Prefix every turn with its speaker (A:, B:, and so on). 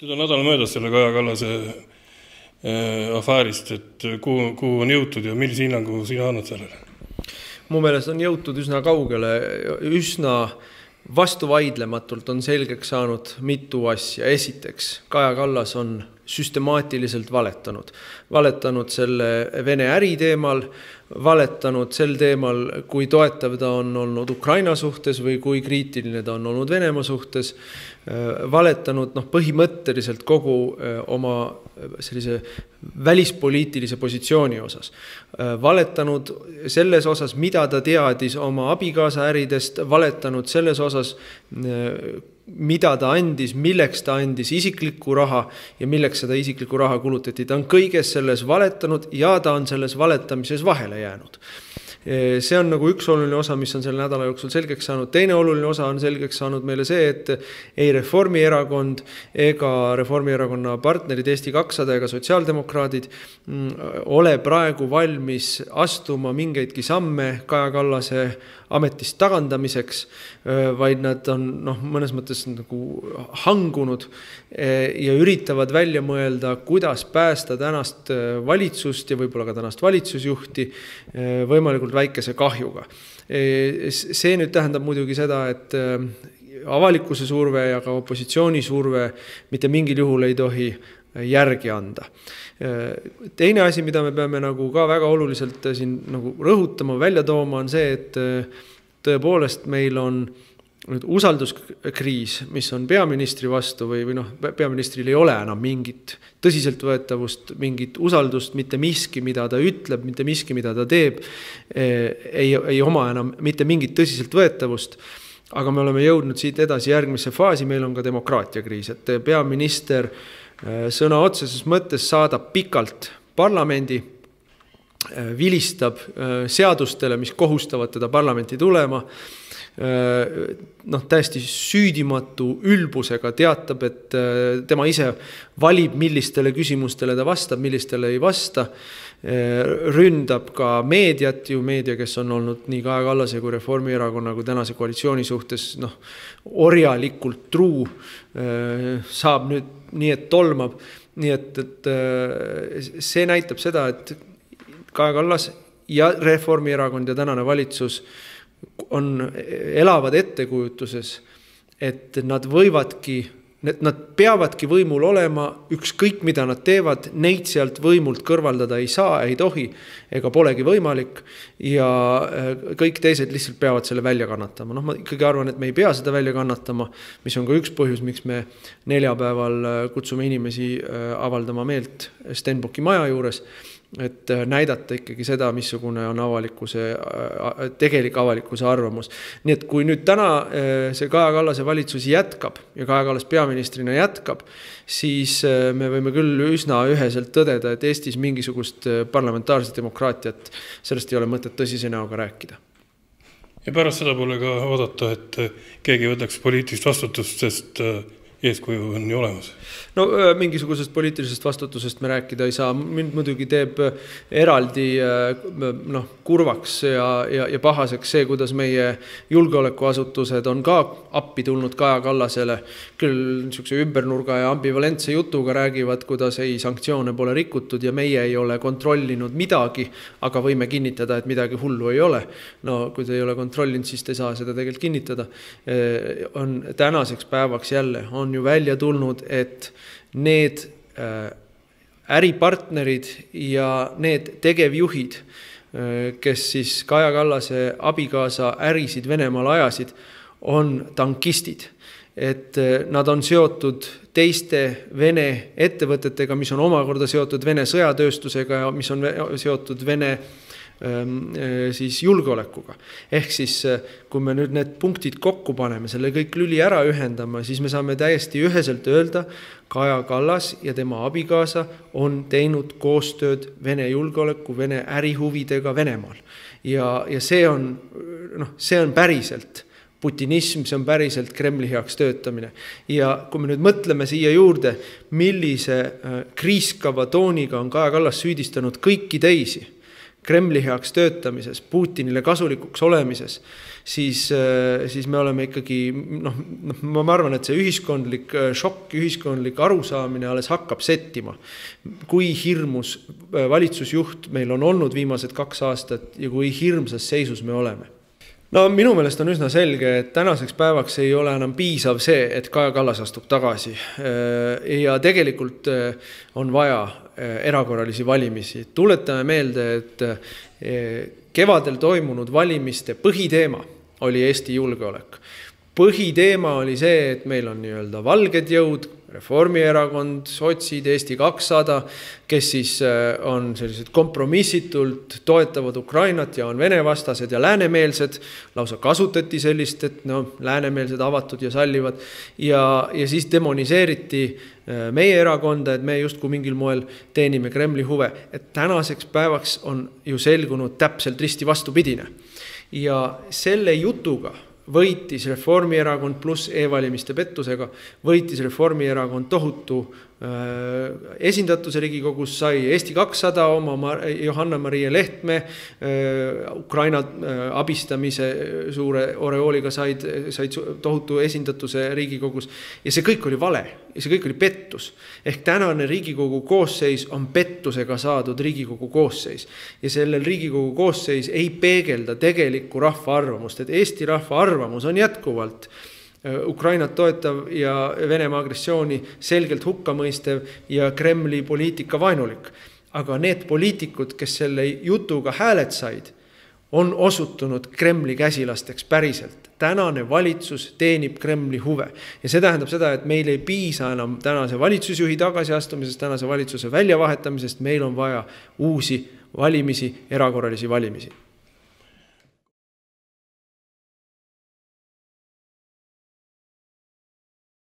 A: Nüüd on nädal möödas selle Kaja Kallase afäärist, et kuhu on jõutud ja millise hinnangu sina annad sellele?
B: Mu meelest on jõutud üsna kaugele, üsna vastuvaidlematult on selgeks saanud mitu asja. Esiteks, Kaja Kallas on süstemaatiliselt valetanud. Valetanud selle Vene äri teemal, valetanud sel teemal, kui toetav ta on olnud Ukraina suhtes või kui kriitiline ta on olnud Venemaa suhtes, valetanud põhimõtteliselt kogu oma sellise välispoliitilise positsiooni osas. Valetanud selles osas, mida ta teadis oma abikaasa äridest, valetanud selles osas, mida ta andis, milleks ta andis isiklikku raha ja milleks seda isiklikku raha kulutati. Ta on kõiges selles valetanud ja ta on selles valetamises vahele jäänud. See on nagu üks oluline osa, mis on selle nädala jooksul selgeks saanud. Teine oluline osa on selgeks saanud meile see, et ei Reformierakond ega Reformierakonna partnerid Eesti 200 ega sotsiaaldemokraadid ole praegu valmis astuma mingeidki samme Kaja Kallase ametist tagandamiseks, vaid nad on mõnes mõttes nagu hangunud ja üritavad välja mõelda, kuidas päästa tänast valitsust ja võib-olla ka tänast valitsusjuhti võimalikult väikese kahjuga. See nüüd tähendab muidugi seda, et avalikkuse surve ja ka opositsiooni surve mitte mingil juhul ei tohi järgi anda. Teine asi, mida me peame nagu ka väga oluliselt siin nagu rõhutama, välja tooma, on see, et tõepoolest meil on nüüd usalduskriis, mis on peaministri vastu või peaministril ei ole enam mingit tõsiseltvõetavust, mingit usaldust, mitte miski, mida ta ütleb, mitte miski, mida ta teeb, ei oma enam mitte mingit tõsiseltvõetavust. Aga me oleme jõudnud siit edasi järgmisse faasi, meil on ka demokraatiakriis, et peaminister sõna otseses mõttes saadab pikalt parlamendi, vilistab seadustele, mis kohustavad teda parlamenti tulema, täiesti süüdimatu ülbusega teatab, et tema ise valib, millistele küsimustele ta vastab, millistele ei vasta, ründab ka meediat, meedia, kes on olnud nii Kaja Kallase kui Reformierakonna kui tänase koalitsiooni suhtes orjalikult truu, saab nüüd nii, et tolmab. Nii et see näitab seda, et Kaja Kallas ja Reformierakond ja tänane valitsus elavad ettekujutuses, et nad peavadki võimul olema, ükskõik mida nad teevad, neid sealt võimult kõrvaldada ei saa, ei tohi, ega polegi võimalik ja kõik teised lihtsalt peavad selle välja kannatama. Ma ikkagi arvan, et me ei pea seda välja kannatama, mis on ka üks põhjus, miks me neljapäeval kutsume inimesi avaldama meelt Stenbocki maja juures, et näidata ikkagi seda, missugune on tegelik avalikkuse arvamus. Nii et kui nüüd täna see Kaja Kallase valitsus jätkab ja Kaja Kallas peaministrina jätkab, siis me võime küll üsna üheselt tõdeda, et Eestis mingisugust parlamentaarset demokraatiat, sellest ei ole mõtet tõsise näoga rääkida.
A: Ja pärast seda pole ka oodata, et keegi võtaks poliitilist vastutust, sest eeskuju on ju olemas.
B: Mingisugusest poliitilisest vastutusest me rääkida ei saa. Mind muidugi teeb eraldi kurvaks ja pahaseks see, kuidas meie julgeolekuasutused on ka appi tulnud Kaja Kallasele. Küll niisuguse ümbernurga ja ambivalentse jutuga räägivad, kuidas ei sanktsioone pole rikutud ja meie ei ole kontrollinud midagi, aga võime kinnitada, et midagi hullu ei ole. Kui te ei ole kontrollinud, siis te ei saa seda tegelikult kinnitada. On tänaseks päevaks jälle on ju välja tulnud, et need äripartnerid ja need tegevjuhid, kes siis Kaja Kallase abikaasa ärisid Venemaal ajasid, on tankistid. Et nad on seotud teiste Vene ettevõtetega, mis on omakorda seotud Vene sõjatööstusega ja mis on seotud Vene siis julgeolekuga. Ehk siis, kui me nüüd need punktid kokku paneme, selle kõik lüli ära ühendama, siis me saame täiesti üheselt öelda, Kaja Kallas ja tema abikaasa on teinud koostööd Vene julgeoleku, Vene ärihuvidega Venemaal. Ja see on päriselt putinism, see on päriselt Kremli heaks töötamine. Ja kui me nüüd mõtleme siia juurde, millise kriiskava tooniga on Kaja Kallas süüdistanud kõiki teisi, Kremli heaks töötamises, Putinile kasulikuks olemises, siis me oleme ikkagi, ma arvan, et see ühiskondlik šokk, ühiskondlik arusaamine alles hakkab settima. Kui hirmus valitsusjuht meil on olnud viimased 2 aastat ja kui hirmsas seisus me oleme. No minu meelest on üsna selge, et tänaseks päevaks ei ole enam piisav see, et Kaja Kallas astub tagasi. Ja tegelikult on vaja erakorralisi valimisi. Tuletame meelde, et kevadel toimunud valimiste põhiteema oli Eesti julgeolek. Põhiteema oli see, et meil on nii-öelda valged jõud, Reformierakond, sotsid, Eesti 200, kes siis on sellised kompromissitult toetavad Ukrainat ja on Vene vastased ja läänemeelsed, lausa kasutati sellist, et läänemeelsed avatud ja sallivad ja siis demoniseeriti meie erakonda, et me justkui mingil moel teenime Kremli huve, et tänaseks päevaks on ju selgunud täpselt risti vastupidine ja selle jutuga võitis Reformierakond pluss e-valimiste pettusega, võitis Reformierakond tohutu esindatuse Riigikogus, sai Eesti 200 oma Johanna-Maria Lehtme Ukraina abistamise suure oreooliga said tohutu esindatuse Riigikogus ja see kõik oli vale ja see kõik oli pettus. Ehk tänane Riigikogu koosseis on pettusega saadud Riigikogu koosseis ja sellel Riigikogu koosseis ei peegelda tegelikku rahva arvamust, et Eesti rahva arvamus on jätkuvalt Ukrainat toetav ja Venemaa agressiooni selgelt hukkamõistev ja Kremli poliitika vaenulik. Aga need poliitikud, kes selle jutuga hääled said, on osutunud Kremli käsilasteks päriselt. Tänane valitsus teenib Kremli huve. Ja see tähendab seda, et meil ei piisa enam tänase valitsusjuhi tagasiastumisest, tänase valitsuse väljavahetamisest, meil on vaja uusi valimisi, erakorralisi valimisi.